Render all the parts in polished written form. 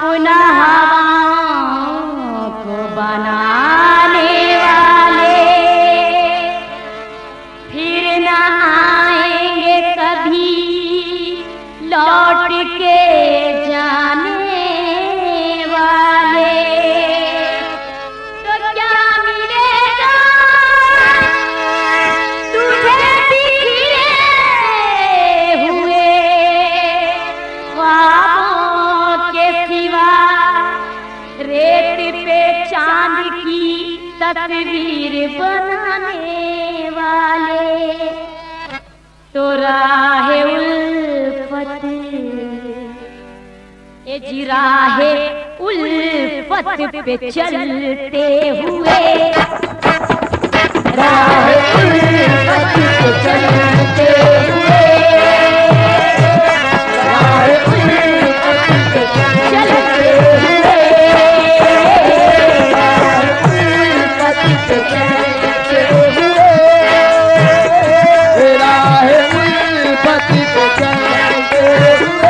अपना हवाओं को बनाने वाले फिर न आएंगे कभी लौट के जाने वाले। तो क्या मिलेगा तुझे बिखरे हुए ख्वाबों के सिवा, रेत पे चांद की तस्वीर बनाने वाले। तो राहे उल्फत ए जी राहे उल्फत पे चलते हुए, राहे उल्फत पे चलते हुए, राहे उल्फत पे चलते हुए, उल्फत पे चलते हुए, राहे उल्फत पे चलते हुए,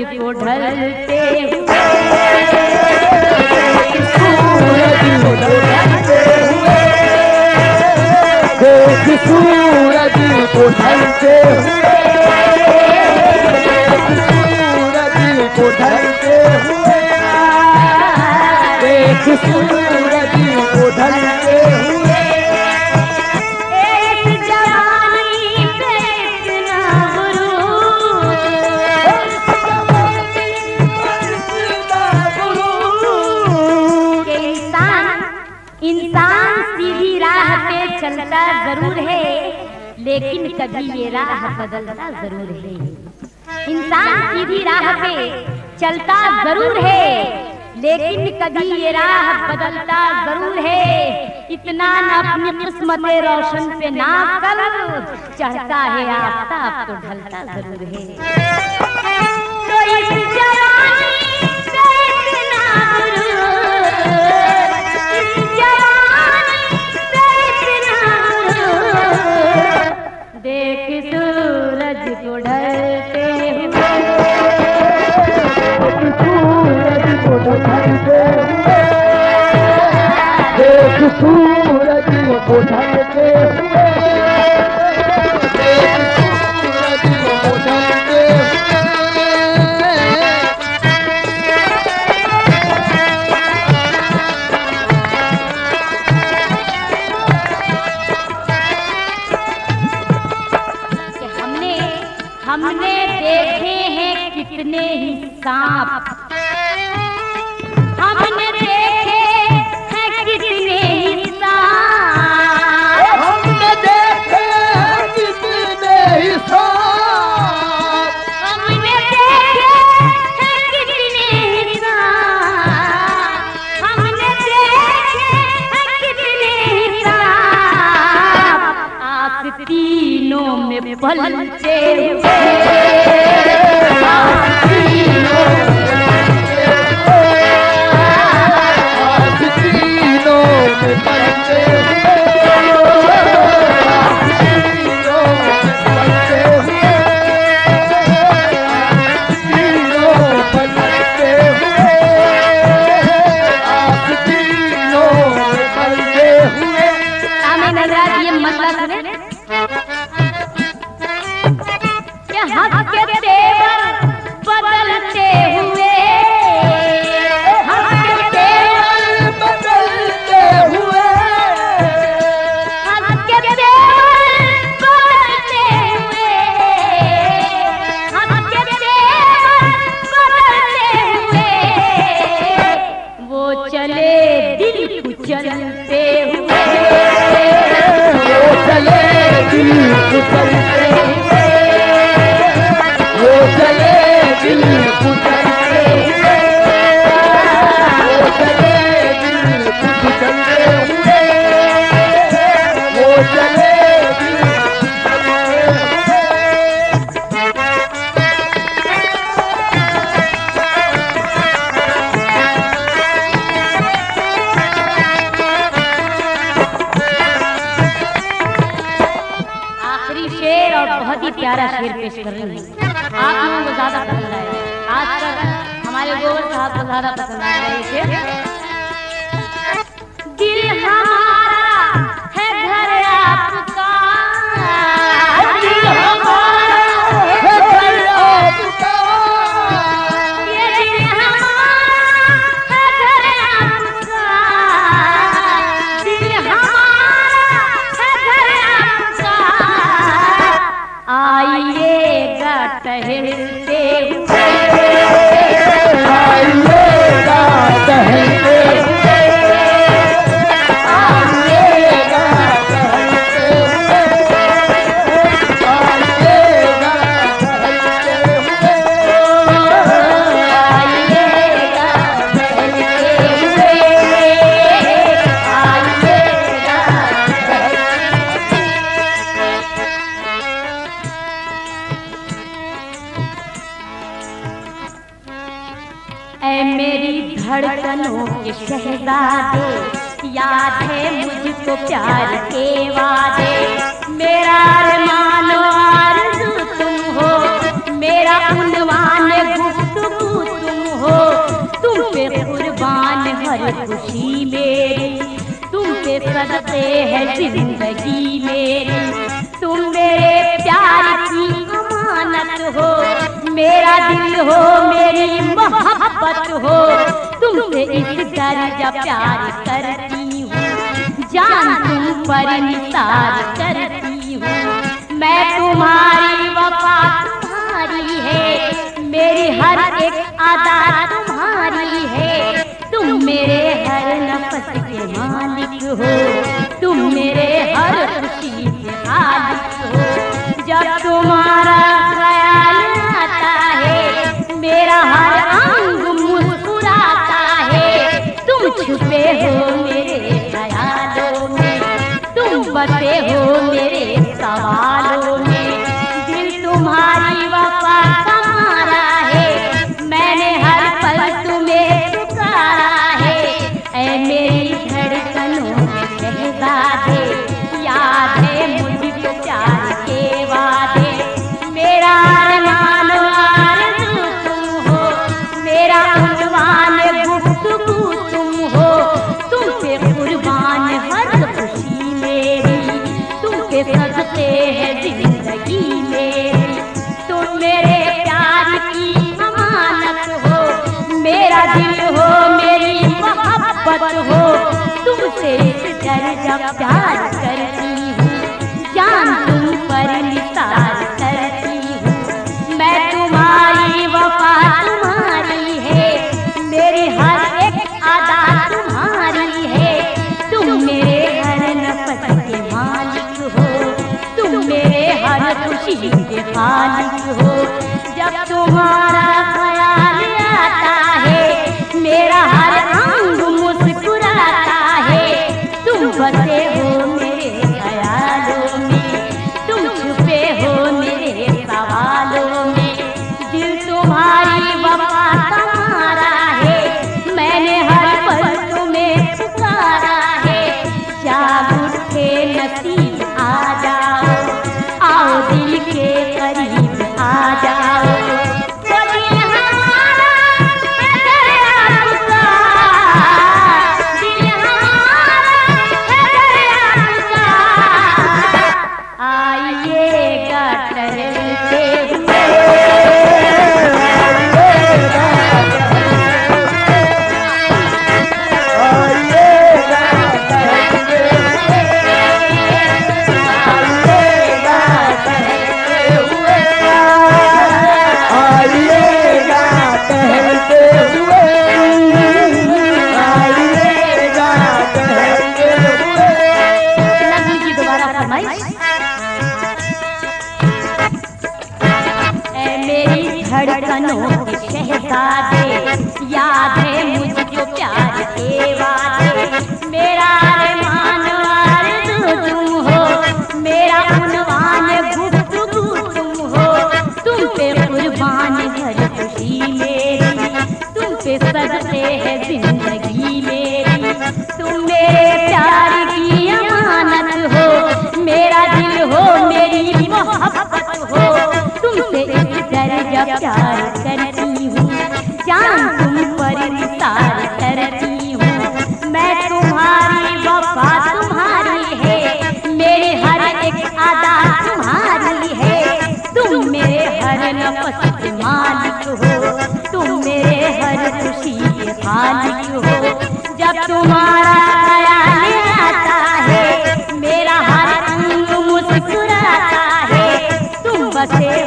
को ढलते सूरज को ढलते हुए, देख सूरज को ढलते हुए, सूरज को ढलते हुए, देख सूरज को ढलते हुए। एक जवानी पे इतना गुरूर के इंसान सीधी राह पे चलता जरूर है, लेकिन कभी ये राह बदलता जरूर है। इंसान सीधी राह पे चलता जरूर है, लेकिन कभी ये राह बदलता जरूर है। इतना न अपनी किस्मत रोशन पे ना कर, चढ़ता है आफताब तो ढलता जरूर है। तो इस जवानी पे इतना गुरूर, इस जवानी पे इतना गुरूर, देख सूरज को ढलते हुए, सूरज को ढलते हुए, देख सूरज को ढलते हुए, देख सूरज को ढलते हमने देखे हैं कितने ही सांप, हमने देखे हैं कितने ही सांप, हमने देखे कितने ही सांप, हमने देखे हैं कितने ही सांप, हमने देखे हैं कितने ही सांप, आस्तीनों में पलते हुए, आस्तीनों में पलते हुए, आस्तीनों में पलते हुए, आस्तीनों में पलते हुए, आस्तीनों में पलते हुए। आमीन हज़रात, ये मसला सुने कि हंस के तेवर बदलते हुए, हंस के तेवर बदलते हुए, हंस के तेवर बदलते हुए, हंस के तेवर बदलते हुए, वो चले दिल कुचलते हुए, वो चले दिल कुचलते हुए, वो चले दिल कुचलते हुए, वो चले दिल कुचलते हुए, वो चले दिल आखिरी शेर और बहुत ही प्यारा शेर पेश कर रही हूँ। आप लोगों को ज्यादा पसंद आएगा, खासकर हमारे गोवर साहब को ज्यादा पसंद आएगा ये शेर। दिल हमारा है घर आपका, दिल हमारा है घर आपका, ये दिल हमारा है घर आपका, दिल हमारा है घर आपका, आइएगा टहलते हुए, आइएगा टहलते हुए, आइएगा टहलते हुए, आइएगा टहलते हुए, आइएगा टहलते हुए, आइएगा ऐ मेरी धड़कनों के शहजादे, याद है मुझको प्यार के वादे, मेरा अरमान आरज़ू तुम हो, मेरा उन्वान गुफ्तगू है जिंदगी मेरी। तुम मेरे प्यार की अमानत हो, मेरा दिल हो, मेरी मोहब्बत हो। तुमसे इस दर्जा प्यार करती हूँ, जान तुम पर निसार करती हूँ। मैं तुम्हारी वफा तुम्हारी है, मेरी हर एक अदा तुम्हारी है। तुम मेरे हर नफस के मालिक हो, तुम मेरे हर खुशी के मालिक हो। जब तुम्हारा ख्याल आता है, मेरा हर अंग मुस्कुराता है। तुम छुपे हो मेरे ख्यालों में, तुम बसे हो मेरे सवालों में। दिल तुम्हारी वफा का मारा है, मैंने हर पल तुम्हें पुकारा है। ऐ मेरी धड़कनों के शहज़ादे, याद है मुझको प्यार के वादे। मेरा अरमान आरज़ू तुम हो, मेरा उन्वान गुफ्तगू तुम हो। तुम पे कुर्बान हर खुशी मेरी, तुम पे सदके है जिंदगी मेरी। तुम मेरे प्यार की अमानत हो, मेरा दिल हो, मेरी मोहब्बत हो। तुमसे दर्जा प्यार करती हूँ, जान तुम पर निसार करती हूँ। मैं तुम्हारी वफा तुम्हारी है, मेरी हर एक अदा तुम्हारी है। तुम मेरे हर नफस के मालिक हो, तुम मेरे हर खुशी के मालिक हो। जब तुम्हारा ख्याल आता है, मेरा हर अंग मुस्कुराता है। तुम बसे हो मेरे ख्यालों में, तुम छुपे हो मेरे सवालों में। दिल तुम्हारी वफा का मारा है, मैंने हर पल तुम्हें पुकारा है। जाग उठे नसीब आ जाओ, आओ दिल के करीब आ जाओ। धड़कनों के शहज़ादे, याद है मुझको प्यार के वादे। मेरा अरमान आरज़ू तुम हो, मेरा उन्वान गुफ्तगू तुम हो। तुम पे कुर्बान हर खुशी मेरी, तुम पे सदके है जिंदगी मेरी। तुम मेरे प्यार की अमानत हो, मेरा दिल हो, मेरी मोहब्बत हो। तुमसे इस दर्जा प्यार करती हूँ, जान तुम पर निसार करती हूँ। मैं तुम्हारी वफा तुम्हारी है, मेरी हर एक अदा तुम्हारी है। तुम मेरे हर नफस के मालिक हो, तुम मेरे हर खुशी के मालिक हो। जब तुम्हारा ख्याल आता है, मेरा हर अंग मुस्कुराता है। तुम बसे